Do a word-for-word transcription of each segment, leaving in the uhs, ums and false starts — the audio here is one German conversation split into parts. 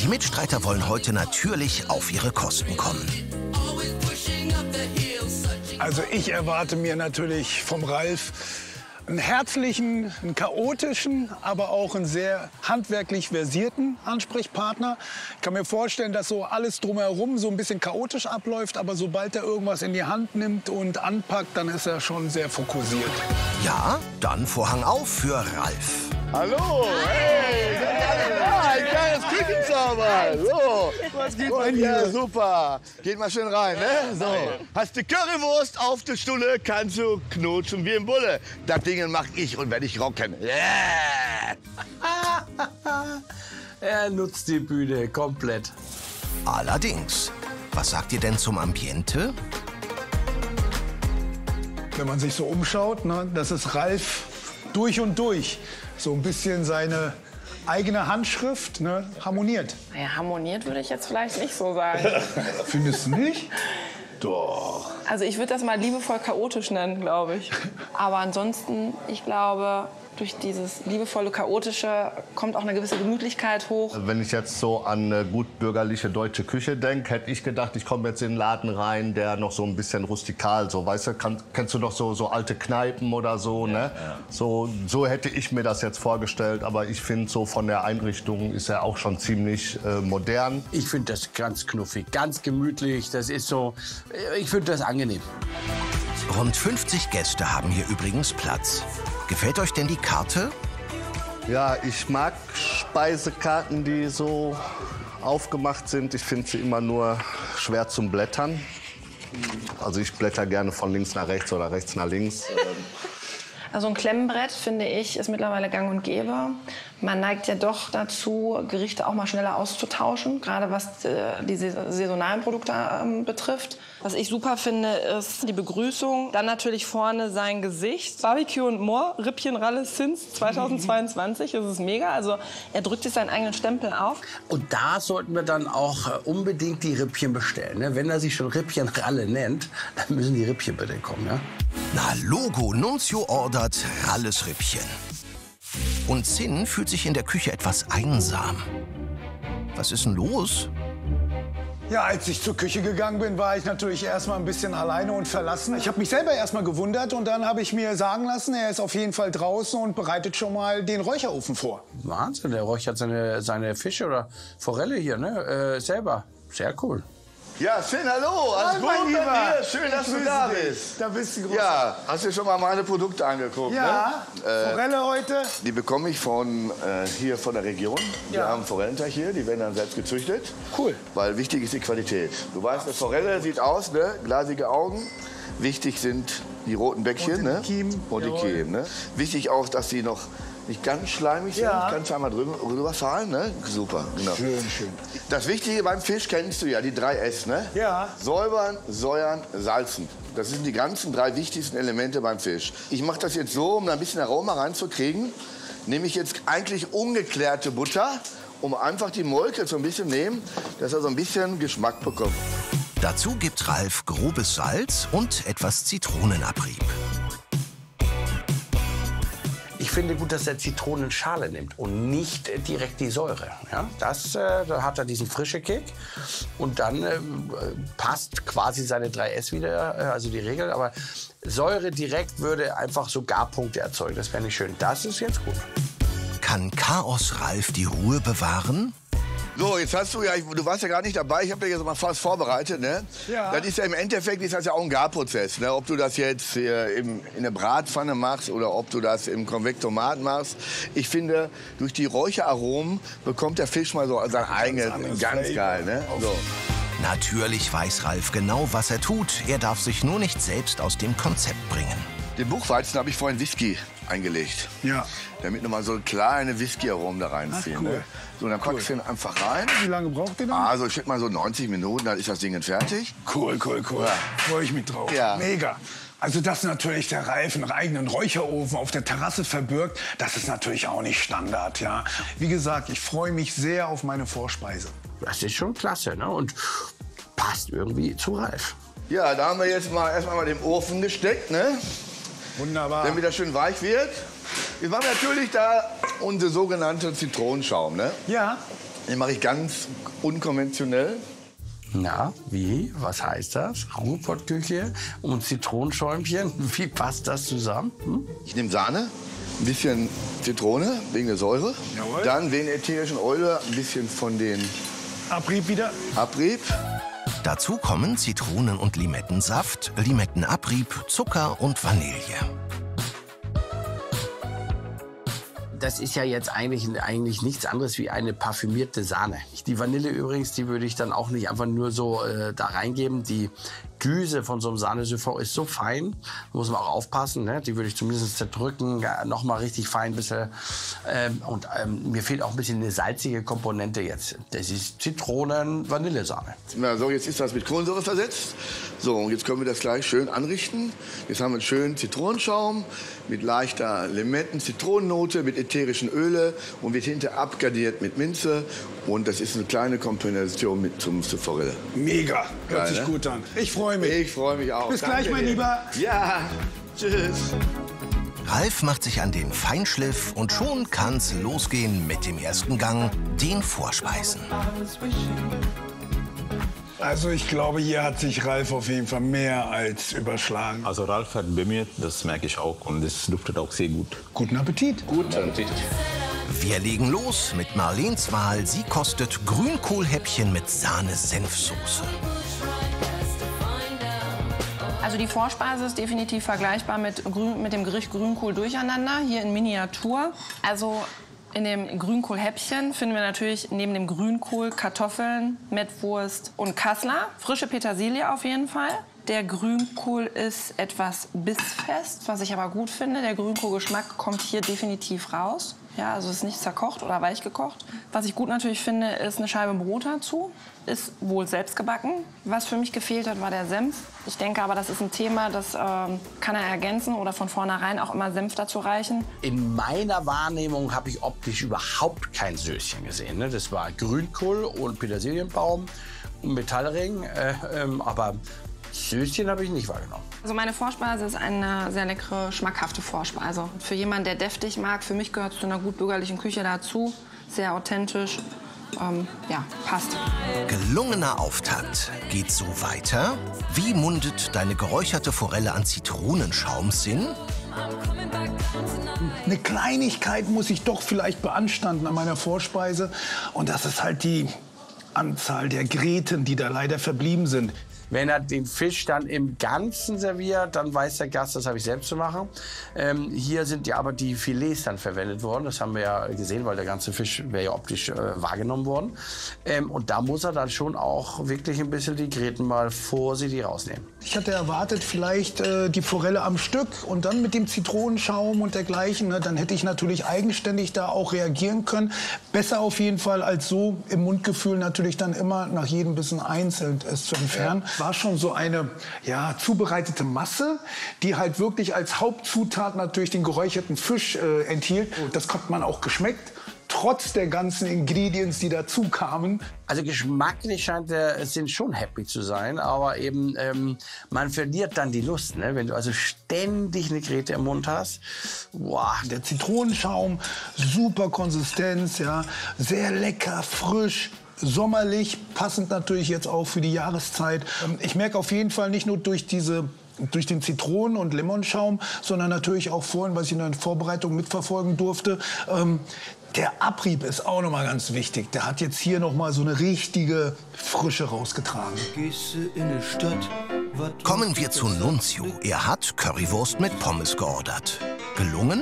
Mitstreiter wollen heute natürlich auf ihre Kosten kommen. Also ich erwarte mir natürlich vom Ralf einen herzlichen, einen chaotischen, aber auch einen sehr handwerklich versierten Ansprechpartner. Ich kann mir vorstellen, dass so alles drumherum so ein bisschen chaotisch abläuft, aber sobald er irgendwas in die Hand nimmt und anpackt, dann ist er schon sehr fokussiert. Ja, dann Vorhang auf für Ralf. Hallo, hey, ja, ein kleines Küchenzauber. So, was geht bei dir? Super. Geht mal schön rein, ne? So. Hast du Currywurst auf der Stulle, kannst du knutschen wie ein Bulle. Das Ding mach ich und werde ich rocken. Yeah. Er nutzt die Bühne komplett. Allerdings. Was sagt ihr denn zum Ambiente? Wenn man sich so umschaut, ne, das ist Ralf durch und durch. So ein bisschen seine eigene Handschrift, ne, harmoniert. Ja, harmoniert würde ich jetzt vielleicht nicht so sagen. Findest du nicht? Doch. Also ich würde das mal liebevoll chaotisch nennen, glaube ich. Aber ansonsten, ich glaube, durch dieses liebevolle Chaotische kommt auch eine gewisse Gemütlichkeit hoch. Wenn ich jetzt so an eine gut bürgerliche deutsche Küche denke, hätte ich gedacht, ich komme jetzt in einen Laden rein, der noch so ein bisschen rustikal, so, weißt du, kann, kennst du noch so, so alte Kneipen oder so, ja, ne? Ja. So, so hätte ich mir das jetzt vorgestellt, aber ich finde, so von der Einrichtung ist er auch schon ziemlich äh, modern. Ich finde das ganz knuffig, ganz gemütlich, das ist so, ich finde das angenehm. Rund fünfzig Gäste haben hier übrigens Platz. Gefällt euch denn die Karte? Ja, ich mag Speisekarten, die so aufgemacht sind. Ich finde sie immer nur schwer zum Blättern. Also ich blätter gerne von links nach rechts oder rechts nach links. Also ein Klemmbrett, finde ich, ist mittlerweile gang und gäbe. Man neigt ja doch dazu, Gerichte auch mal schneller auszutauschen, gerade was äh, die saisonalen Produkte ähm, betrifft. Was ich super finde, ist die Begrüßung. Dann natürlich vorne sein Gesicht. Barbecue und More, Rippchen Ralles Sins zweitausendzweiundzwanzig. Das ist mega. Also er drückt sich seinen eigenen Stempel auf. Und da sollten wir dann auch äh, unbedingt die Rippchen bestellen. Ne? Wenn er sich schon Rippchen Ralle nennt, dann müssen die Rippchen bitte kommen. Ja? Na, Logo Nunzio ordert Ralles Rippchen. Und Zinn fühlt sich in der Küche etwas einsam. Was ist denn los? Ja, als ich zur Küche gegangen bin, war ich natürlich erstmal ein bisschen alleine und verlassen. Ich habe mich selber erstmal gewundert und dann habe ich mir sagen lassen, er ist auf jeden Fall draußen und bereitet schon mal den Räucherofen vor. Wahnsinn, der räuchert seine, seine Fische oder Forelle hier, ne? Äh, selber. Sehr cool. Ja, Finn, hallo, alles gut bei dir? Schön, dass du da bist. Da bist du groß. Ja, hast du schon mal meine Produkte angeguckt? Ja, ne? äh, Forelle heute. Die bekomme ich von äh, hier von der Region. Wir Ja. haben Forellenteich hier, die werden dann selbst gezüchtet. Cool. Weil wichtig ist die Qualität. Du weißt, eine Forelle sieht aus, ne? Glasige Augen. Wichtig sind die roten Bäckchen, Und die ne? Kiemen. Und die Jawohl. Kiemen, ne? Wichtig auch, dass die noch nicht ganz schleimig sind. Ja. Kannst du einmal drüber, drüber fahren, ne? Super, genau. Schön, schön. Das Wichtige beim Fisch kennst du ja, die drei S, ne? Ja. Säubern, säuern, salzen. Das sind die ganzen drei wichtigsten Elemente beim Fisch. Ich mache das jetzt so, um da ein bisschen Aroma reinzukriegen. Nehme ich jetzt eigentlich ungeklärte Butter, um einfach die Molke so ein bisschen nehmen, dass er so ein bisschen Geschmack bekommt. Dazu gibt Ralf grobes Salz und etwas Zitronenabrieb. Ich finde gut, dass er Zitronenschale nimmt und nicht äh, direkt die Säure. Ja? Das, äh, da hat er diesen frischen Kick. Und dann äh, passt quasi seine drei S wieder, äh, also die Regel. Aber Säure direkt würde einfach so Garpunkte erzeugen. Das wäre nicht schön. Das ist jetzt gut. Kann Chaos Ralf die Ruhe bewahren? So, jetzt hast du ja, du warst ja gar nicht dabei, ich habe dir jetzt mal fast vorbereitet, ne? Ja. Das ist ja im Endeffekt ist das ja auch ein Garprozess, ne? Ob du das jetzt äh, im, in der Bratpfanne machst oder ob du das im Konvektomat machst. Ich finde, durch die Räucheraromen bekommt der Fisch mal so sein eigenes, ganz, ganz geil, ne? So. Natürlich weiß Ralf genau, was er tut. Er darf sich nur nicht selbst aus dem Konzept bringen. Den Buchweizen habe ich vorhin Whisky eingelegt. Ja. Damit nochmal so kleine Whisky-Aromen da reinziehen. Ach, cool. Ne? So, dann packst du den einfach rein. Wie lange braucht ihr dann? Also ich schätze mal so neunzig Minuten, dann ist das Ding fertig. Cool, cool, cool. Ja. Freue ich mich drauf. Ja. Mega. Also, dass natürlich der Ralf einen eigenen Räucherofen auf der Terrasse verbirgt, das ist natürlich auch nicht Standard, ja. Wie gesagt, ich freue mich sehr auf meine Vorspeise. Das ist schon klasse, ne? Und passt irgendwie zu Ralf. Ja, da haben wir jetzt mal erstmal mal den Ofen gesteckt, ne? Wunderbar. Damit das schön weich wird. Jetzt haben wir natürlich da unsere sogenannte Zitronenschaum, ne? Ja. Den mache ich ganz unkonventionell. Na, wie? Was heißt das? Rumpottküche und Zitronenschäumchen. Wie passt das zusammen? Hm? Ich nehme Sahne, ein bisschen Zitrone wegen der Säure. Jawohl. Dann wegen der ätherischen Öle ein bisschen von den Abrieb wieder. Abrieb. Dazu kommen Zitronen- und Limettensaft, Limettenabrieb, Zucker und Vanille. Das ist ja jetzt eigentlich, eigentlich nichts anderes wie eine parfümierte Sahne. Die Vanille übrigens, die würde ich dann auch nicht einfach nur so äh, da reingeben. Die Düse von so einem Sahnesufflon ist so fein, muss man auch aufpassen. Ne? Die würde ich zumindest zerdrücken, ja, noch mal richtig fein. Bisschen, ähm, und ähm, mir fehlt auch ein bisschen eine salzige Komponente jetzt. Das ist Zitronen-Vanillesahne. Na, so, jetzt ist das mit Kohlensäure versetzt. So, und jetzt können wir das gleich schön anrichten. Jetzt haben wir einen schönen Zitronenschaum mit leichter Limetten-Zitronennote, mit ätherischen Öle und wird hinter abgardiert mit Minze. Und das ist eine kleine Kombination mit zum, zur Forelle. Mega. Hört Geil, sich ne? gut an. Ich freue mich. Ich freue mich auch. Bis Danke gleich, mein dir. Lieber. Ja, tschüss. Ralf macht sich an den Feinschliff und schon kann's losgehen mit dem ersten Gang, den Vorspeisen. Also ich glaube, hier hat sich Ralf auf jeden Fall mehr als überschlagen. Also Ralf hat bemüht, das merke ich auch. Und es duftet auch sehr gut. Guten Appetit. Guten Appetit. Wir legen los mit Marlens Wahl. Sie kostet Grünkohlhäppchen mit Sahne-Senfsoße. Also die Vorspeise ist definitiv vergleichbar mit, Grün, mit dem Gericht Grünkohl durcheinander, hier in Miniatur. Also in dem Grünkohlhäppchen finden wir natürlich neben dem Grünkohl Kartoffeln, Mettwurst und Kassler. Frische Petersilie auf jeden Fall. Der Grünkohl ist etwas bissfest, was ich aber gut finde. Der Grünkohlgeschmack kommt hier definitiv raus. Ja, also es ist nicht zerkocht oder weich gekocht. Was ich gut natürlich finde, ist eine Scheibe Brot dazu. Ist wohl selbst gebacken. Was für mich gefehlt hat, war der Senf. Ich denke aber, das ist ein Thema, das ähm, kann er ergänzen oder von vornherein auch immer Senf dazu reichen. In meiner Wahrnehmung habe ich optisch überhaupt kein Söschen gesehen. Ne? Das war Grünkohl und Petersilienbaum und Metallring. Äh, ähm, aber Söschen habe ich nicht wahrgenommen. Also meine Vorspeise ist eine sehr leckere, schmackhafte Vorspeise. Für jemanden, der deftig mag, für mich gehört es zu einer gut bürgerlichen Küche dazu. Sehr authentisch. Ähm, ja, passt. Gelungener Auftakt. Geht so weiter? Wie mundet deine geräucherte Forelle an Zitronenschaum-Sinn? Eine Kleinigkeit muss ich doch vielleicht beanstanden an meiner Vorspeise. Und das ist halt die Anzahl der Gräten, die da leider verblieben sind. Wenn er den Fisch dann im Ganzen serviert, dann weiß der Gast, das habe ich selbst zu machen. Ähm, hier sind ja aber die Filets dann verwendet worden. Das haben wir ja gesehen, weil der ganze Fisch wäre ja optisch äh, wahrgenommen worden. Ähm, und da muss er dann schon auch wirklich ein bisschen die Gräten mal vorsichtig rausnehmen. Ich hatte erwartet, vielleicht äh, die Forelle am Stück und dann mit dem Zitronenschaum und dergleichen. Ne, dann hätte ich natürlich eigenständig da auch reagieren können. Besser auf jeden Fall als so im Mundgefühl natürlich dann immer nach jedem Bissen einzeln es zu entfernen. Ja. War schon so eine ja, zubereitete Masse, die halt wirklich als Hauptzutat natürlich den geräucherten Fisch äh, enthielt. Das hat man auch geschmeckt. Trotz der ganzen Ingredients, die dazu kamen. Also geschmacklich scheint der Sinn schon happy zu sein, aber eben ähm, man verliert dann die Lust, ne? Wenn du also ständig eine Gräte im Mund hast. Boah. Der Zitronenschaum, super Konsistenz, ja, sehr lecker, frisch. Sommerlich, passend natürlich jetzt auch für die Jahreszeit. Ich merke auf jeden Fall nicht nur durch diese durch den Zitronen- und Lemonschaum, sondern natürlich auch vorhin, was ich in der Vorbereitung mitverfolgen durfte. Ähm, der Abrieb ist auch noch mal ganz wichtig. Der hat jetzt hier noch mal so eine richtige Frische rausgetragen. Kommen wir zu Nunzio. Er hat Currywurst mit Pommes geordert. Gelungen?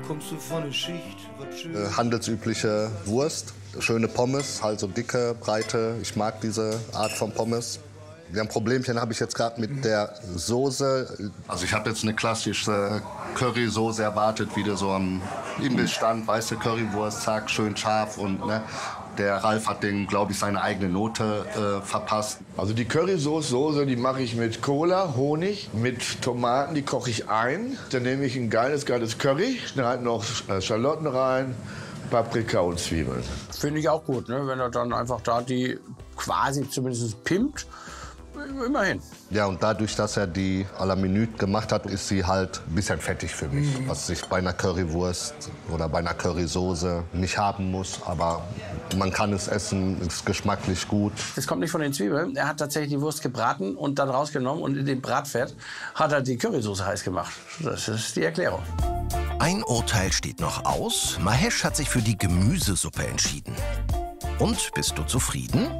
Äh, handelsübliche Wurst, schöne Pommes, halt so dicke, breite. Ich mag diese Art von Pommes. Ja, ein Problemchen habe ich jetzt gerade mit der Soße. Also ich habe jetzt eine klassische Currysoße erwartet, wie du so am Imbiss stand, weiße Currywurst, zack, schön scharf und ne. Der Ralf hat den, glaube ich, seine eigene Note äh, verpasst. Also die Currysoße, die mache ich mit Cola, Honig, mit Tomaten, die koche ich ein. Dann nehme ich ein geiles, geiles Curry, schneide noch äh, Schalotten rein, Paprika und Zwiebeln. Finde ich auch gut, ne? Wenn er dann einfach da die quasi zumindest pimmt. immerhin. Ja, und dadurch, dass er die à la Minute gemacht hat, ist sie halt ein bisschen fettig für mich. Mhm. Was ich bei einer Currywurst oder bei einer Currysoße nicht haben muss. Aber man kann es essen, ist geschmacklich gut. Das kommt nicht von den Zwiebeln. Er hat tatsächlich die Wurst gebraten und dann rausgenommen. Und in dem Bratfett hat er die Currysoße heiß gemacht. Das ist die Erklärung. Ein Urteil steht noch aus. Mahesh hat sich für die Gemüsesuppe entschieden. Und, bist du zufrieden?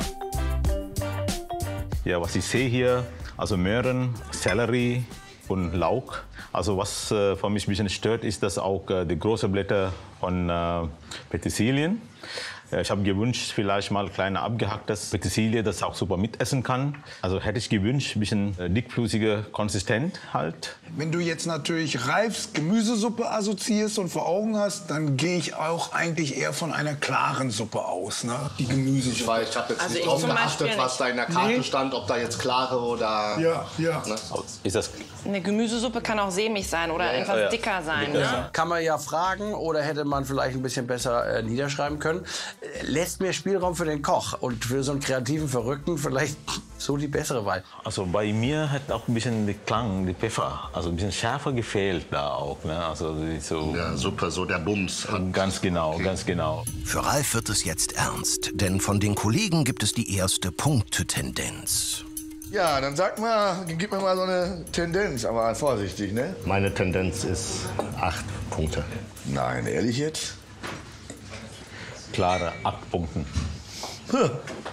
Ja, was ich sehe hier, also Möhren, Sellerie und Lauch. Also was äh, für mich ein bisschen stört, ist, dass auch äh, die großen Blätter von äh, Petersilien. Äh, ich habe gewünscht, vielleicht mal kleine abgehacktes Petersilie, das auch super mitessen kann. Also hätte ich gewünscht, ein bisschen äh, dickflüssige Konsistenz halt. Wenn du jetzt natürlich Ralfs Gemüsesuppe assoziierst und vor Augen hast, dann gehe ich auch eigentlich eher von einer klaren Suppe aus, ne? Die Gemüsesuppe. Weil ich habe jetzt Also nicht ich drauf zum geachtet, Beispiel was da in der Karte Nee. stand, ob da jetzt klare oder... Ja, ja. Ne? Ist das Eine Gemüsesuppe kann auch sämig sein oder etwas ja. dicker sein. Dicker Ne? sein. Kann man ja fragen oder hätte man vielleicht ein bisschen besser äh, niederschreiben können. Äh, Lässt mir Spielraum für den Koch und für so einen kreativen Verrückten vielleicht so die bessere Wahl. Also bei mir hat auch ein bisschen der Klang, die Pfeffer, also ein bisschen schärfer gefehlt da auch. Ne? Also so Ja, super, so der Bums. ganz genau, ganz genau. Für Ralf wird es jetzt ernst, denn von den Kollegen gibt es die erste Punktetendenz. Ja, dann sag mal, gib mir mal so eine Tendenz, aber vorsichtig, ne? Meine Tendenz ist acht Punkte. Nein, ehrlich jetzt? Klare acht Punkte. Puh.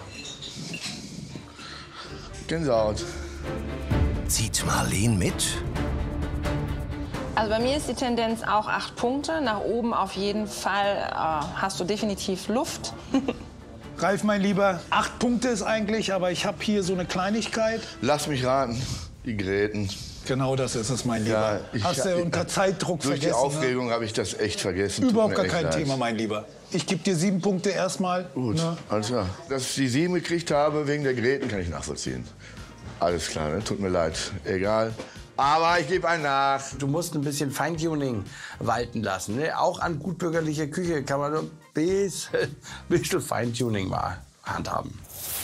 Gänsehaut. Zieht Marleen mit? Also bei mir ist die Tendenz auch acht Punkte. Nach oben auf jeden Fall äh, hast du definitiv Luft. Ralf, mein Lieber, acht Punkte ist eigentlich, aber ich habe hier so eine Kleinigkeit. Lass mich raten, die Gräten. Genau das ist es, mein Lieber. ich- Hast du unter Zeitdruck Durch vergessen? die Aufregung habe ich das echt vergessen. Ne? Tut Überhaupt mir gar echt kein leid. Thema, mein Lieber. Ich gebe dir sieben Punkte erstmal. Gut, Ne? alles klar. Dass ich die sieben gekriegt habe wegen der Gräten, kann ich nachvollziehen. Alles klar, ne? Tut mir leid. Egal. Aber ich gebe einen nach. Du musst ein bisschen Feintuning walten lassen. Ne? Auch an gutbürgerlicher Küche kann man ein bisschen, bisschen Feintuning mal handhaben.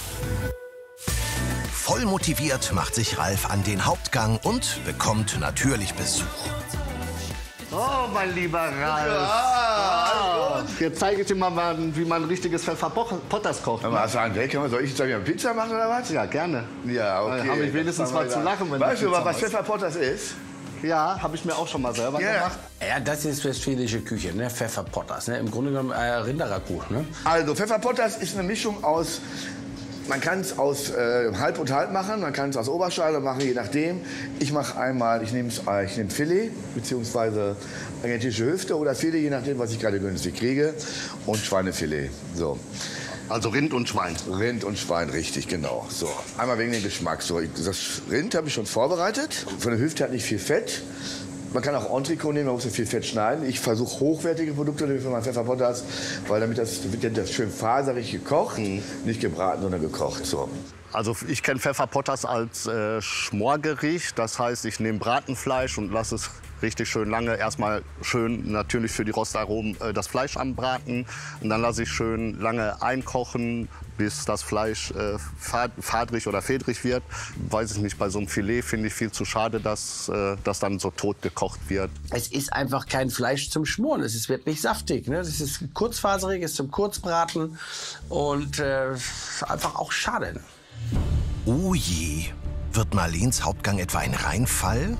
Voll motiviert macht sich Ralf an den Hauptgang und bekommt natürlich Besuch. Oh, mein lieber Ralf. Ah, jetzt zeige ich dir mal, wie man ein richtiges Pfefferpotters kocht. Aber hast du einen weg? Soll ich jetzt eine Pizza machen oder was? Ja, gerne. Ja, okay. Dann habe ich wenigstens Das machen mal wir zu da. lachen, wenn Weißt du du, Pizza was machst. Pfefferpotters ist? Ja, habe ich mir auch schon mal selber Ja. gemacht. Ja, das ist westfälische Küche, ne? Pfefferpotters. Ne? Im Grunde genommen äh, Rinderragout. Ne? Also, Pfefferpotters ist eine Mischung aus. Man kann es aus äh, halb und halb machen, man kann es aus Oberschale machen, je nachdem. Ich mache einmal, ich nehme äh, ich nehm Filet, beziehungsweise argentinische Hüfte oder Filet, je nachdem, was ich gerade günstig kriege. Und Schweinefilet. So. Also Rind und Schwein. Rind und Schwein, richtig, genau. So. Einmal wegen dem Geschmack. So, ich- das Rind habe ich schon vorbereitet. Von der Hüfte hat nicht viel Fett. Man kann auch Entrecot nehmen, man muss ja viel Fett schneiden. Ich versuche hochwertige Produkte für meinen Pfefferpotters, weil damit das, wird ja das schön faserig gekocht, nicht gebraten, sondern gekocht. So. Also ich kenne Pfefferpotters als äh, Schmorgericht. Das heißt, ich nehme Bratenfleisch und lasse es richtig schön lange. Erstmal schön natürlich für die Rostaromen äh, das Fleisch anbraten. Und dann lasse ich schön lange einkochen, bis das Fleisch äh, fad fadrig oder fedrig wird. Weiß ich nicht, bei so einem Filet finde ich viel zu schade, dass äh, das dann so tot gekocht wird. Es ist einfach kein Fleisch zum Schmoren. Es ist- wird nicht saftig. Ne? Es ist kurzfaserig, ist zum Kurzbraten und äh, einfach auch schade. Ne? Oh je, wird Marleens Hauptgang etwa ein Reinfall?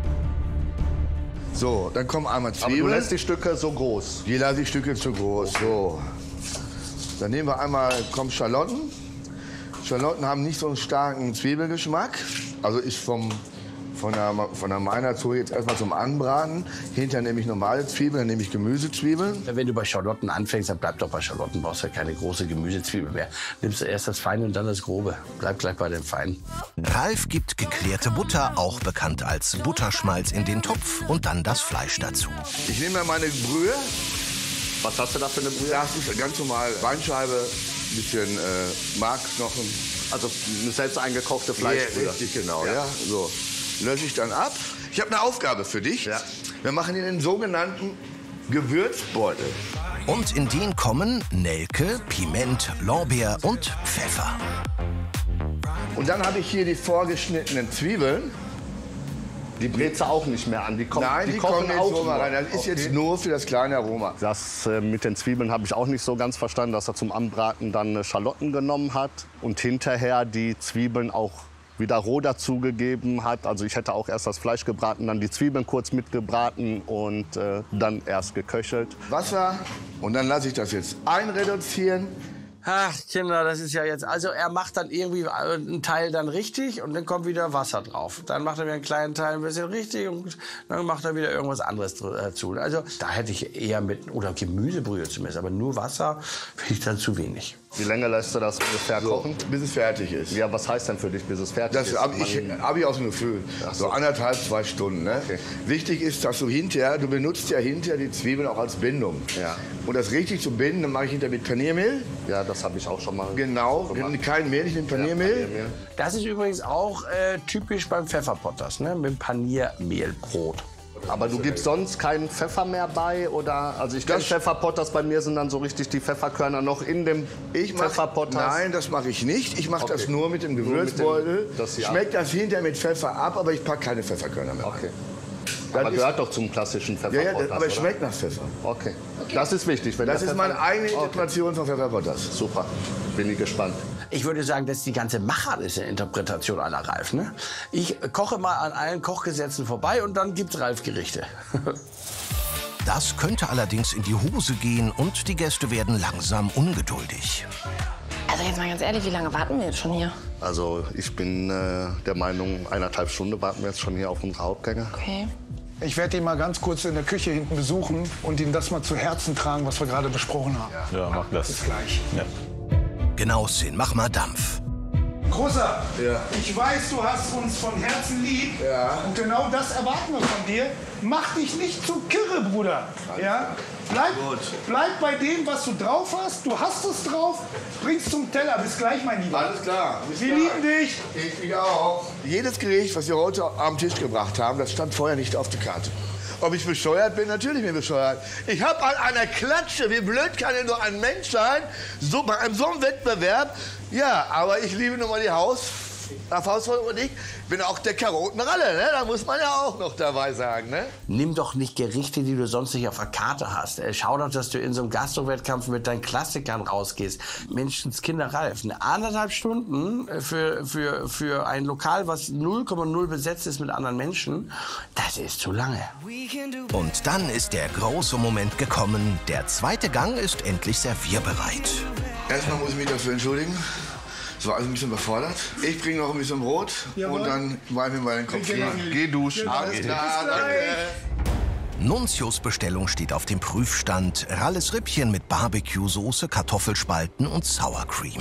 So, dann kommen einmal Aber du Zwiebeln. lässt die Stücke so groß. Die lasse ich Stücke zu groß. So. Dann nehmen wir einmal kommen Schalotten. Schalotten haben nicht so einen starken Zwiebelgeschmack. Also ist vom, von der, von der meiner zu jetzt erstmal zum Anbraten. Hinterher nehme ich normale Zwiebeln, dann nehme ich Gemüsezwiebeln. Wenn du bei Schalotten anfängst, dann bleib doch bei Schalotten. Brauchst ja keine große Gemüsezwiebel mehr. Nimmst du erst das Feine und dann das Grobe. Bleib gleich bei dem Feinen. Ralf gibt geklärte Butter, auch bekannt als Butterschmalz, in den Topf und dann das Fleisch dazu. Ich nehme dann meine Brühe. Was hast du da für eine Brühe? Das ist ganz normal Beinscheibe, ein bisschen äh, Markknochen. Also eine selbst eingekochte Ja, Fleischbrühe. richtig, genau. Ja. Ja. So. Lösche ich dann ab. Ich habe eine Aufgabe für dich. Ja. Wir machen den sogenannten Gewürzbeutel. Und in den kommen Nelke, Piment, Lorbeer und Pfeffer. Und dann habe ich hier die vorgeschnittenen Zwiebeln. Die brätst du auch nicht mehr an. Die, kommen, Nein, die, die kommen kochen jetzt auch so mal nur. rein. Das ist Okay. jetzt nur für das kleine Aroma. Das äh, mit den Zwiebeln habe ich auch nicht so ganz verstanden, dass er zum Anbraten dann äh, Schalotten genommen hat und hinterher die Zwiebeln auch wieder roh dazugegeben hat. Also ich hätte auch erst das Fleisch gebraten, dann die Zwiebeln kurz mitgebraten und äh, dann erst geköchelt. Wasser und dann lasse ich das jetzt einreduzieren. Ach, Kinder, das ist ja jetzt... Also er macht dann irgendwie einen Teil dann richtig und dann kommt wieder Wasser drauf. Dann macht er wieder einen kleinen Teil ein bisschen richtig und dann macht er wieder irgendwas anderes dazu. Also da hätte ich eher mit... Oder Gemüsebrühe zumindest, aber nur Wasser finde ich dann zu wenig. Wie lange lässt du das ungefähr So, kochen? bis es fertig ist. Ja, was heißt denn für dich, bis es fertig Das ist? habe ich, Man- hab ich aus dem Gefühl. Ach So so. anderthalb, zwei Stunden. Ne? Okay. Wichtig ist, dass du hinterher, du benutzt ja hinterher die Zwiebeln auch als Bindung. Ja. Und das richtig zu binden, dann mache ich hinterher mit Paniermehl. Ja, das habe ich auch schon mal Genau, gemacht. kein Mehl, ich nehme Paniermehl. Paniermehl. Das ist übrigens auch äh, typisch beim Pfefferpotters, ne? Mit dem Paniermehlbrot. Aber du gibst sonst keinen Pfeffer mehr bei? Oder? Also ich kenne Das- Pfefferpotters, bei mir sind dann so richtig die Pfefferkörner noch in dem Ich mach, Pfefferpotters. nein, das mache ich nicht. Ich mache Okay. das nur mit dem Nur mit dem- Gewürzbeutel. das ja. Schmeckt das hinterher mit Pfeffer ab, aber ich packe keine Pfefferkörner mehr rein. Okay. Das Aber ist- gehört doch zum klassischen Ja, Pfefferpotters, ja, aber es oder? schmeckt nach Pfeffer. Okay. Das ist wichtig. Wenn Das der ist Pfeffer- meine eigene Okay. Interpretation von Pfefferpotters. Super. Bin ich gespannt. Ich würde sagen, das ist die ganze Machart ist eine Interpretation aller Ralf. Ne? Ich koche mal an allen Kochgesetzen vorbei und dann gibt's Ralf-Gerichte. Das könnte allerdings in die Hose gehen und die Gäste werden langsam ungeduldig. Also jetzt mal ganz ehrlich, wie lange warten wir jetzt schon hier? Also ich bin äh, der Meinung, eineinhalb Stunden warten wir jetzt schon hier auf unsere Hauptgänge. Okay. Ich werde ihn mal ganz kurz in der Küche hinten besuchen und ihm das mal zu Herzen tragen, was wir gerade besprochen haben. Ja, mach das. Bis gleich. Ja. Genau, Sin, mach mal Dampf. Großer, Ja. ich weiß, du hast uns von Herzen lieb. Ja. Und genau das erwarten wir von dir. Mach dich nicht zu kirre, Bruder. Ja? Bleib, Gut. bleib bei dem, was du drauf hast. Du hast es drauf. Bring's zum Teller. Bis gleich, mein Lieber. Alles klar. Bis Wir gleich. lieben dich. Ich dich auch. Jedes Gericht, was wir heute am Tisch gebracht haben, das stand vorher nicht auf der Karte. Ob ich bescheuert bin? Natürlich bin ich bescheuert. Ich habe an einer Klatsche, wie blöd kann denn nur ein Mensch sein, so, bei einem so einem Wettbewerb. Ja, aber ich liebe nun mal die Haus, Hausfrau und ich bin auch der Karotenralle, ne? Da muss man ja auch noch dabei sagen, ne? Nimm doch nicht Gerichte, die du sonst nicht auf der Karte hast. Äh, Schau doch, dass du in so einem Gastro-Wettkampf mit deinen Klassikern rausgehst. Menschenskinder Ralf, eine anderthalb Stunden äh, für, für, für ein Lokal, was null Komma null besetzt ist mit anderen Menschen, das ist zu lange. Und dann ist der große Moment gekommen. Der zweite Gang ist endlich servierbereit. Erstmal muss ich mich dafür entschuldigen. Es war alles ein bisschen überfordert. Ich bringe noch ein bisschen Brot Jawohl. und dann weichen wir mal den Kopf Genau. hin. Geh duschen. Alles klar, danke. Nuncios Bestellung steht auf dem Prüfstand. Ralles Rippchen mit Barbecue-Soße, Kartoffelspalten und Sour Cream.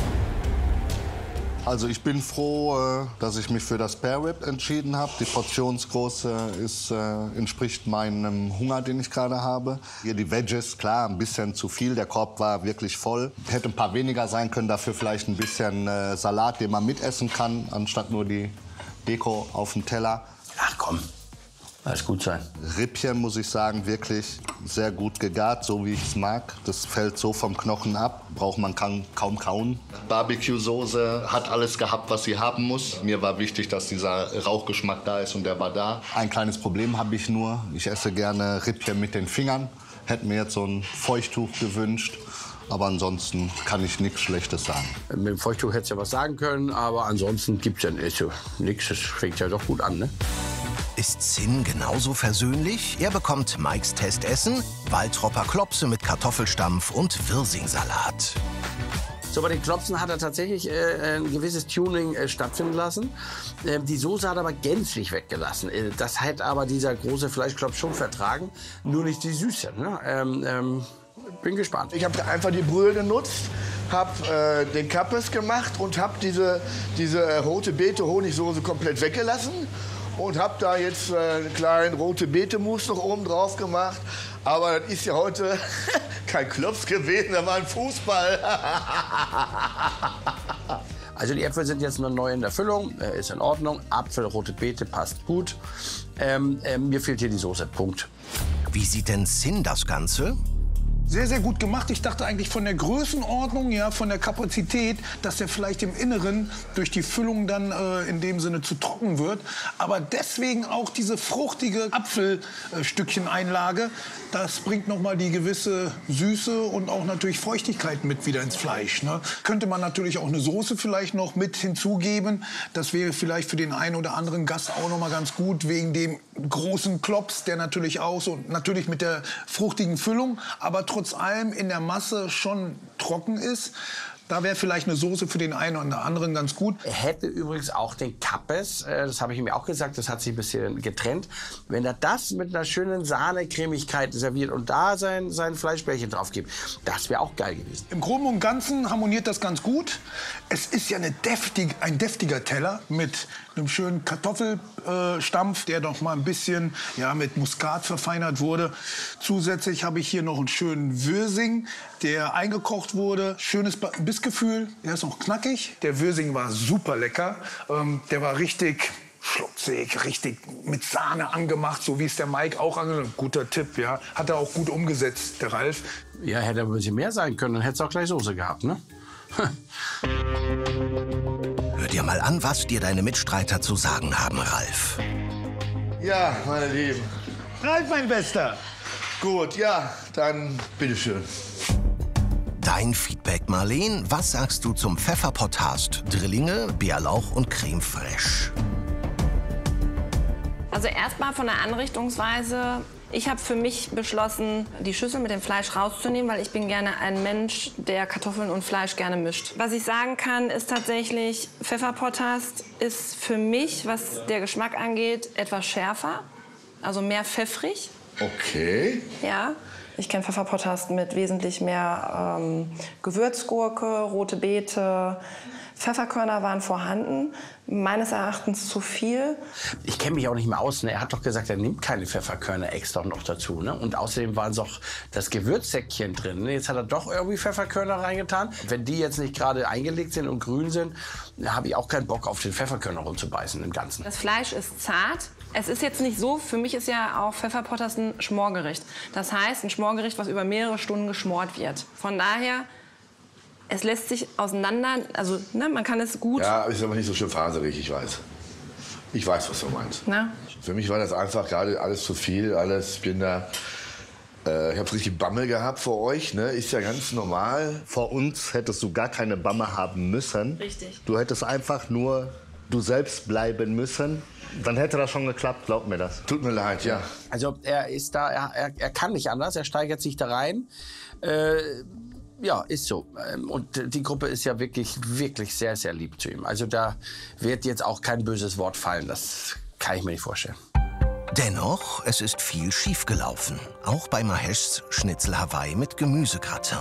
Also ich bin froh, äh, dass ich mich für das Spare Rib entschieden habe. Die Portionsgröße ist, äh, entspricht meinem Hunger, den ich gerade habe. Hier die Veggies, klar, ein bisschen zu viel. Der Korb war wirklich voll. Hätte ein paar weniger sein können, dafür vielleicht ein bisschen äh, Salat, den man mitessen kann, anstatt nur die Deko auf dem Teller. Ach komm, lass gut sein. Rippchen, muss ich sagen, wirklich sehr gut gegart, so wie ich es mag. Das fällt so vom Knochen ab, braucht man kaum, kaum kauen. Barbecue-Soße hat alles gehabt, was sie haben muss. Mir war wichtig, dass dieser Rauchgeschmack da ist und der war da. Ein kleines Problem habe ich nur, ich esse gerne Rippchen mit den Fingern. Hätte mir jetzt so ein Feuchttuch gewünscht. Aber ansonsten kann ich nichts Schlechtes sagen. Mit dem Feuchttuch hättest du ja was sagen können, aber ansonsten gibt's ja nichts. Das fängt ja doch gut an, ne? Ist Sin genauso versöhnlich? Er bekommt Mikes Testessen, Waltropper Klopse mit Kartoffelstampf und Wirsingsalat. So, bei den Klopsen hat er tatsächlich äh, ein gewisses Tuning äh, stattfinden lassen. Äh, die Soße hat er aber gänzlich weggelassen. Äh, das hat aber dieser große Fleischklops schon vertragen, nur nicht die Süße. Ne? Ähm, ähm, bin gespannt. Ich habe einfach die Brühe genutzt, habe äh, den Kappes gemacht und habe diese, diese äh, rote Beete-Honigsoße komplett weggelassen. Und habe da jetzt äh, einen kleinen rote Beete-Mousse noch oben drauf gemacht. Aber das ist ja heute kein Klops gewesen, das war ein Fußball. Also die Äpfel sind jetzt noch neu in der Füllung, äh, ist in Ordnung. Apfel, rote Beete passt gut. Ähm, äh, mir fehlt hier die Soße, Punkt. Wie sieht denn Sin das Ganze? Sehr, sehr gut gemacht. Ich dachte eigentlich von der Größenordnung, ja, von der Kapazität, dass der vielleicht im Inneren durch die Füllung dann äh, in dem Sinne zu trocken wird. Aber deswegen auch diese fruchtige Apfelstückchen-Einlage, das bringt noch mal die gewisse Süße und auch natürlich Feuchtigkeit mit wieder ins Fleisch. Ne? Könnte man natürlich auch eine Soße vielleicht noch mit hinzugeben. Das wäre vielleicht für den einen oder anderen Gast auch noch mal ganz gut, wegen dem großen Klops, der natürlich auch so, natürlich mit der fruchtigen Füllung, aber trotz allem in der Masse schon trocken ist. Da wäre vielleicht eine Soße für den einen oder anderen ganz gut. Er hätte übrigens auch den Kappes, äh, das habe ich ihm auch gesagt, das hat sich ein bisschen getrennt. Wenn er das mit einer schönen Sahne-Cremigkeit serviert und da sein, sein Fleischbällchen drauf gibt, das wäre auch geil gewesen. Im Groben und Ganzen harmoniert das ganz gut. Es ist ja eine deftig, ein deftiger Teller mit einem schönen Kartoffelstampf, der noch mal ein bisschen ja, mit Muskat verfeinert wurde. Zusätzlich habe ich hier noch einen schönen Würsing, der eingekocht wurde. Schönes Bissgefühl, der ist noch knackig. Der Würsing war super lecker. Ähm, der war richtig schlutzig, richtig mit Sahne angemacht, so wie es der Mike auch angemacht hat. Guter Tipp, ja. Hat er auch gut umgesetzt, der Ralf. Ja, hätte ein bisschen mehr sein können, dann hätte es auch gleich Soße gehabt, ne? Hör dir mal an, was dir deine Mitstreiter zu sagen haben, Ralf. Ja, meine Lieben. Ralf, mein Bester. Gut, ja, dann bitteschön. Dein Feedback, Marleen. Was sagst du zum Pfefferpott-Hast? Drillinge, Bärlauch und Creme fraiche. Also erstmal von der Anrichtungsweise. Ich habe für mich beschlossen, die Schüssel mit dem Fleisch rauszunehmen, weil ich bin gerne ein Mensch, der Kartoffeln und Fleisch gerne mischt. Was ich sagen kann, ist tatsächlich, Pfefferpott-Hast ist für mich, was der Geschmack angeht, etwas schärfer, also mehr pfeffrig. Okay. Ja, ich kenne Pfefferpott-Hast mit wesentlich mehr ähm, Gewürzgurke, rote Beete. Pfefferkörner waren vorhanden, meines Erachtens zu viel. Ich kenne mich auch nicht mehr aus. Ne? Er hat doch gesagt, er nimmt keine Pfefferkörner extra noch dazu. Ne? Und außerdem war doch das Gewürzsäckchen drin. Ne? Jetzt hat er doch irgendwie Pfefferkörner reingetan. Wenn die jetzt nicht gerade eingelegt sind und grün sind, habe ich auch keinen Bock auf den Pfefferkörner rumzubeißen im Ganzen. Das Fleisch ist zart. Es ist jetzt nicht so, für mich ist ja auch Pfefferpott-Hast ein Schmorgericht. Das heißt, ein Schmorgericht, was über mehrere Stunden geschmort wird. Von daher, es lässt sich auseinander, also ne, man kann es gut... Ja, ist aber nicht so schön faserig, ich weiß. Ich weiß, was du meinst. Na? Für mich war das einfach gerade alles zu viel, alles, ich bin da... Äh, ich habe richtig Bammel gehabt vor euch, ne? Ist ja ganz normal. Vor uns hättest du gar keine Bamme haben müssen. Richtig. Du hättest einfach nur du selbst bleiben müssen. Dann hätte das schon geklappt, glaub mir das. Tut mir leid, ja. Also er ist da, er, er, er kann nicht anders, er steigert sich da rein. Äh, Ja, ist so. Und die Gruppe ist ja wirklich, wirklich sehr, sehr lieb zu ihm. Also da wird jetzt auch kein böses Wort fallen. Das kann ich mir nicht vorstellen. Dennoch, es ist viel schiefgelaufen. Auch bei Maheshs Schnitzel Hawaii mit Gemüsegratin.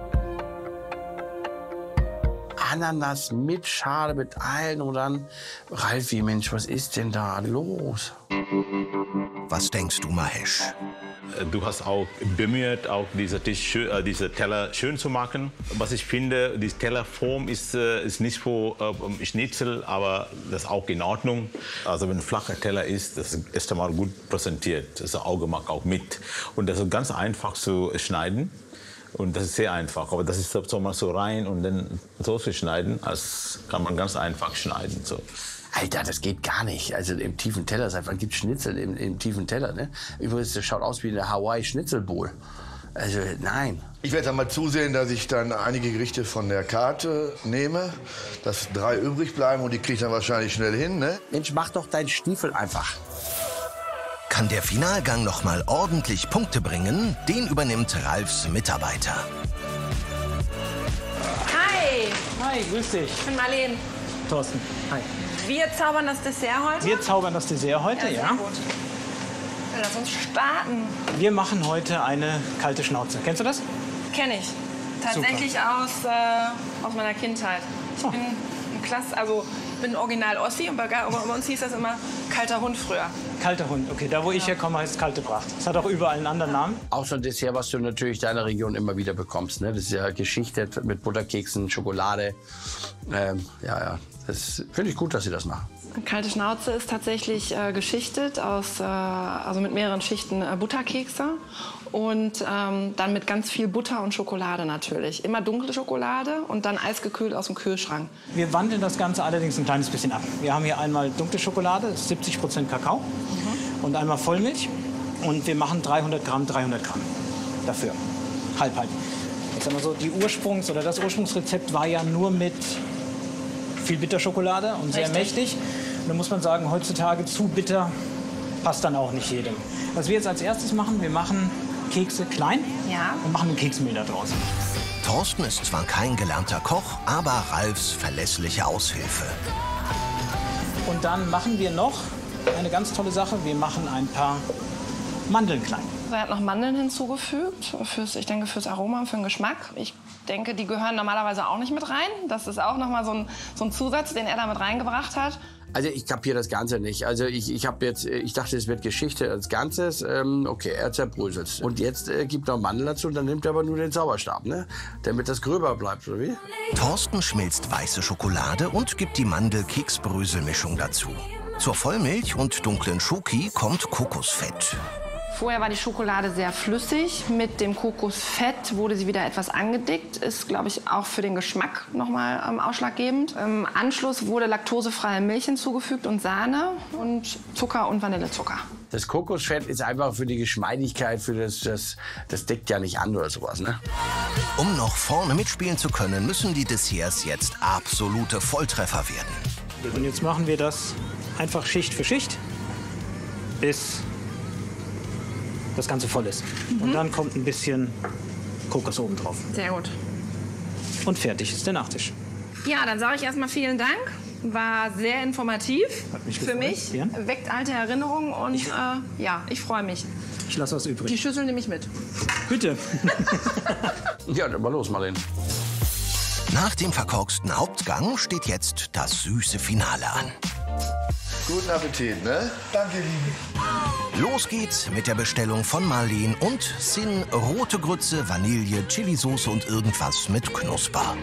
Ananas mit Schale, mit allen und dann... Ralfi, Mensch, was ist denn da los? Was denkst du, Mahesh? Du hast auch bemüht, auch diese, Tisch, äh, diese Teller schön zu machen. Was ich finde, die Tellerform ist, äh, ist nicht für äh, Schnitzel, aber das ist auch in Ordnung. Also wenn ein flacher Teller ist, das ist erst einmal gut präsentiert. Das Augenmerk auch mit. Und das ist ganz einfach zu schneiden. Und das ist sehr einfach. Aber das ist so mal so rein und dann so zu schneiden, das kann man ganz einfach schneiden. So. Alter, das geht gar nicht. Also im tiefen Teller, seit wann gibt es Schnitzel im, im tiefen Teller? Ne? Übrigens, das schaut aus wie eine Hawaii-Schnitzelbowl. Also nein. Ich werde dann mal zusehen, dass ich dann einige Gerichte von der Karte nehme, dass drei übrig bleiben und die kriege ich dann wahrscheinlich schnell hin. Ne? Mensch, mach doch deinen Stiefel einfach. Kann der Finalgang noch mal ordentlich Punkte bringen? Den übernimmt Ralfs Mitarbeiter. Hi, Hi, grüß dich. ich bin Marleen. Thorsten. Hi. Wir zaubern das Dessert heute. Wir zaubern das Dessert heute, sehr ja. gut. Ja, lass uns starten. Wir machen heute eine kalte Schnauze. Kennst du das? Kenne ich. Tatsächlich aus, äh, aus meiner Kindheit. Ich Oh. bin ein Klasse, also bin original Ossi und bei, bei uns hieß das immer kalter Hund früher. Kalter Hund, okay. Da, wo ich herkomme, heißt es kalte Pracht. Es hat auch überall einen anderen Namen. Auch so ein Dessert, was du natürlich in deiner Region immer wieder bekommst. Ne? Das ist ja geschichtet mit Butterkeksen, Schokolade. Ähm, ja, ja. Das finde ich gut, dass sie das machen. Kalte Schnauze ist tatsächlich äh, geschichtet aus, äh, also mit mehreren Schichten äh, Butterkekse und ähm, dann mit ganz viel Butter und Schokolade natürlich. Immer dunkle Schokolade und dann eisgekühlt aus dem Kühlschrank. Wir wandeln das Ganze allerdings ein kleines bisschen ab. Wir haben hier einmal dunkle Schokolade, das ist siebzig Prozent Kakao, mhm. und einmal Vollmilch. Und wir machen dreihundert Gramm, dreihundert Gramm dafür. Halb, halb. Ich sag mal so, die Ursprungs- oder das Ursprungsrezept war ja nur mit viel Bitterschokolade und sehr Richtig. mächtig. Da muss man sagen, heutzutage zu bitter passt dann auch nicht jedem. Was wir jetzt als erstes machen, wir machen Kekse klein Ja. und machen ein Keksmehl da draus. Thorsten ist zwar kein gelernter Koch, aber Ralfs verlässliche Aushilfe. Und dann machen wir noch eine ganz tolle Sache. Wir machen ein paar Mandeln klein. Er hat noch Mandeln hinzugefügt, fürs, ich denke fürs Aroma und für den Geschmack. Ich denke, die gehören normalerweise auch nicht mit rein. Das ist auch noch mal so ein, so ein Zusatz, den er da mit reingebracht hat. Also ich kapiere das Ganze nicht. Also ich, ich habe jetzt, ich dachte, es wird Geschichte als Ganzes. Ähm, okay, er zerbröselt. Und jetzt äh, gibt er Mandel dazu und dann nimmt er aber nur den Zauberstab, ne? Damit das gröber bleibt, oder wie? Thorsten schmilzt weiße Schokolade und gibt die Mandel-Keks-Brösel-Mischung dazu. Zur Vollmilch und dunklen Schoki kommt Kokosfett. Vorher war die Schokolade sehr flüssig. Mit dem Kokosfett wurde sie wieder etwas angedickt. Ist, glaube ich, auch für den Geschmack noch mal ähm, ausschlaggebend. Im Anschluss wurde laktosefreie Milch hinzugefügt und Sahne und Zucker und Vanillezucker. Das Kokosfett ist einfach für die Geschmeidigkeit, für das, das, das deckt ja nicht an oder sowas, ne? Um noch vorne mitspielen zu können, müssen die Desserts jetzt absolute Volltreffer werden. Und jetzt machen wir das einfach Schicht für Schicht, bis das Ganze voll ist. Mhm. Und dann kommt ein bisschen Kokos oben drauf. Sehr gut. Und fertig ist der Nachtisch. Ja, dann sage ich erstmal vielen Dank. War sehr informativ Hat mich für gefreut. mich. Ja. Weckt alte Erinnerungen und äh, ja, ich freue mich. Ich lasse was übrig. Die Schüssel nehme ich mit. Bitte. Ja, dann mal los, Marlene. Nach dem verkorksten Hauptgang steht jetzt das süße Finale an. Guten Appetit, ne? Danke, Liebe. Los geht's mit der Bestellung von Marleen und Sin rote Grütze, Vanille, Chilisauce und irgendwas mit Knusper.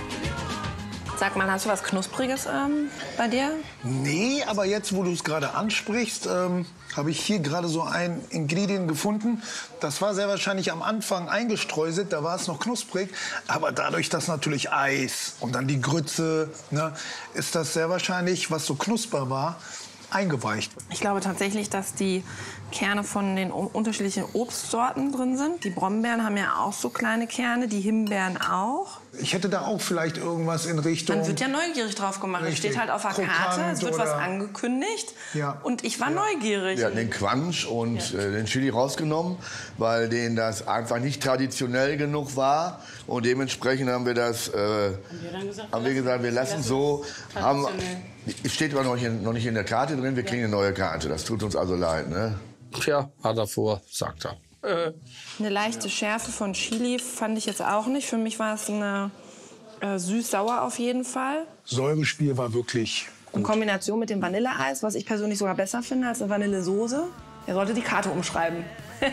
Sag mal, hast du was Knuspriges ähm, bei dir? Nee, aber jetzt, wo du es gerade ansprichst, ähm, habe ich hier gerade so ein Ingredient gefunden. Das war sehr wahrscheinlich am Anfang eingestreuselt, da war es noch knusprig. Aber dadurch, dass natürlich Eis und dann die Grütze, ne, ist das sehr wahrscheinlich, was so knusper war, eingeweicht. Ich glaube tatsächlich, dass die Kerne von den unterschiedlichen Obstsorten drin sind. Die Brombeeren haben ja auch so kleine Kerne, die Himbeeren auch. Ich hätte da auch vielleicht irgendwas in Richtung... Man wird ja neugierig drauf gemacht. Es Richtig. steht halt auf der Karte, Krokant es wird was oder- angekündigt. Ja. Und ich war neugierig. Ja, den Quansch und äh, den Chili rausgenommen, weil denen das einfach nicht traditionell genug war. Und dementsprechend haben wir das, äh, haben wir gesagt, wir lassen so. Haben, es steht aber noch, hier, noch nicht in der Karte drin, wir kriegen eine neue Karte. Das tut uns also leid, ne? Tja, hat er vor, sagt er. Äh. Eine leichte Schärfe von Chili fand ich jetzt auch nicht. Für mich war es eine äh, süß-sauer auf jeden Fall. Säurespiel war wirklich In Kombination mit dem Vanilleeis, was ich persönlich sogar besser finde als eine Vanillesoße. Er sollte die Karte umschreiben.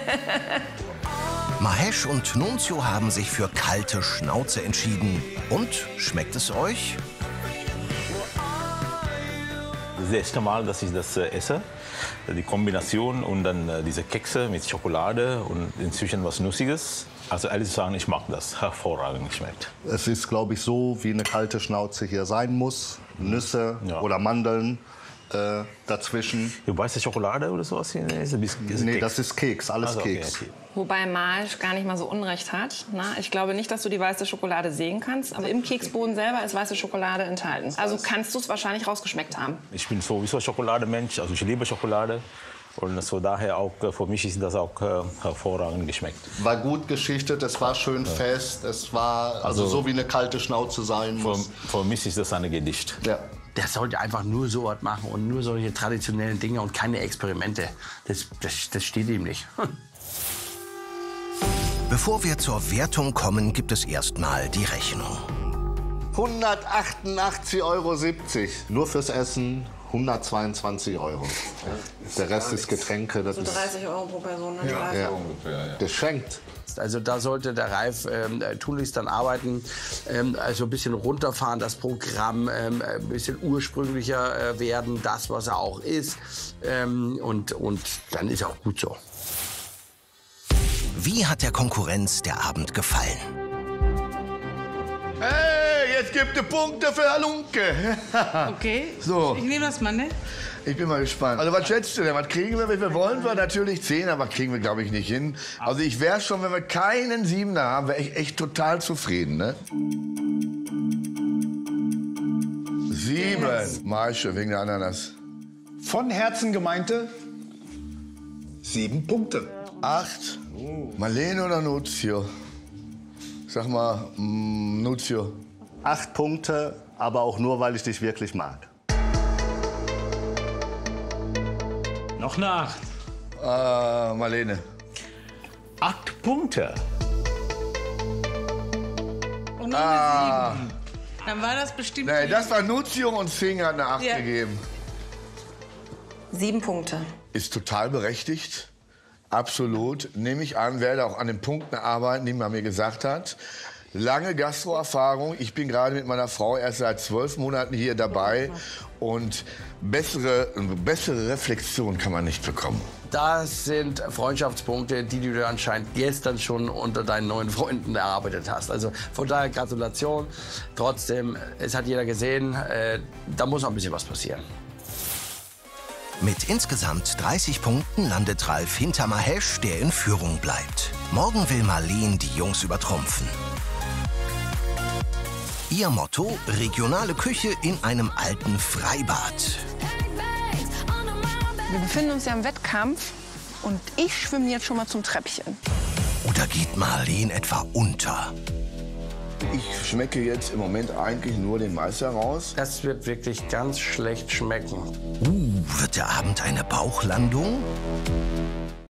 Mahesh und Nunzio haben sich für kalte Schnauze entschieden. Und, schmeckt es euch? Das ist das erste Mal, dass ich das äh, esse. Die Kombination und dann äh, diese Kekse mit Schokolade und inzwischen was Nussiges. Also ehrlich zu sagen, ich mag das. Hervorragend geschmeckt. Es ist, glaube ich, so, wie eine kalte Schnauze hier sein muss. Nüsse Ja. oder Mandeln äh, dazwischen. Du weiße Schokolade oder sowas? Hier? Ist ein bisschen, ist ein Nee, Keks. das ist Keks, alles Also, okay, Keks. okay. Wobei Marsch gar nicht mal so Unrecht hat. Na, ich glaube nicht, dass du die weiße Schokolade sehen kannst. Aber im Keksboden selber ist weiße Schokolade enthalten. Also kannst du es wahrscheinlich rausgeschmeckt haben. Ich bin sowieso Schokolademensch, also ich liebe Schokolade. Und so daher auch äh, für mich ist das auch äh, hervorragend geschmeckt. War gut geschichtet, es war schön fest, es war also, Also- so wie eine kalte Schnauze sein Für, muss. für mich ist das ein Gedicht. Ja. Der sollte einfach nur so was machen und nur solche traditionellen Dinge und keine Experimente. Das, das, das steht ihm nicht. Bevor wir zur Wertung kommen, gibt es erstmal die Rechnung. hundertachtundachtzig Euro siebzig. Nur fürs Essen hundertzweiundzwanzig Euro. Der Rest ist Getränke. Das So dreißig Euro pro Person. Ne? Ja. Ja. Ungefähr, ja. Geschenkt. Also da sollte der Ralf ähm, tunlichst dann arbeiten, ähm, also ein bisschen runterfahren, das Programm, ähm, ein bisschen ursprünglicher äh, werden, das, was er auch ist. Ähm, und, und dann ist er auch gut so. Wie hat der Konkurrenz der Abend gefallen? Hey, jetzt gibt es Punkte für Halunke. Okay, So. ich nehme das mal, ne? Ich bin mal gespannt. Also was schätzt du denn? Was kriegen wir? Wir wollen wir natürlich zehn, aber kriegen wir, glaube ich, nicht hin. Also ich wäre schon, wenn wir keinen Siebener haben, wäre ich echt total zufrieden, ne? Sieben. Maische, wegen der Ananas. Von Herzen gemeinte sieben Punkte. Acht. Marlene oder Nuzio? Sag mal, mm, Nuzio. Acht Punkte, aber auch nur, weil ich dich wirklich mag. Noch eine acht. Äh, Marlene. Acht Punkte. Und noch Ah. eine sieben. Dann war das bestimmt... Nee, das war Nuzio und Singh hat eine acht Ja. gegeben. Sieben Punkte. Ist total berechtigt. Absolut. Nehme ich an, werde auch an den Punkten arbeiten, die man mir gesagt hat. Lange Gastroerfahrung. Ich bin gerade mit meiner Frau erst seit zwölf Monaten hier dabei. Und bessere, bessere Reflexion kann man nicht bekommen. Das sind Freundschaftspunkte, die du dir anscheinend gestern schon unter deinen neuen Freunden erarbeitet hast. Also von daher Gratulation. Trotzdem, es hat jeder gesehen, äh, da muss noch ein bisschen was passieren. Mit insgesamt dreißig Punkten landet Ralf hinter Mahesh, der in Führung bleibt. Morgen will Marleen die Jungs übertrumpfen. Ihr Motto: regionale Küche in einem alten Freibad. Wir befinden uns ja im Wettkampf und ich schwimme jetzt schon mal zum Treppchen. Oder geht Marleen etwa unter? Ich schmecke jetzt im Moment eigentlich nur den Meister raus. Das wird wirklich ganz schlecht schmecken. Uh, wird der Abend eine Bauchlandung?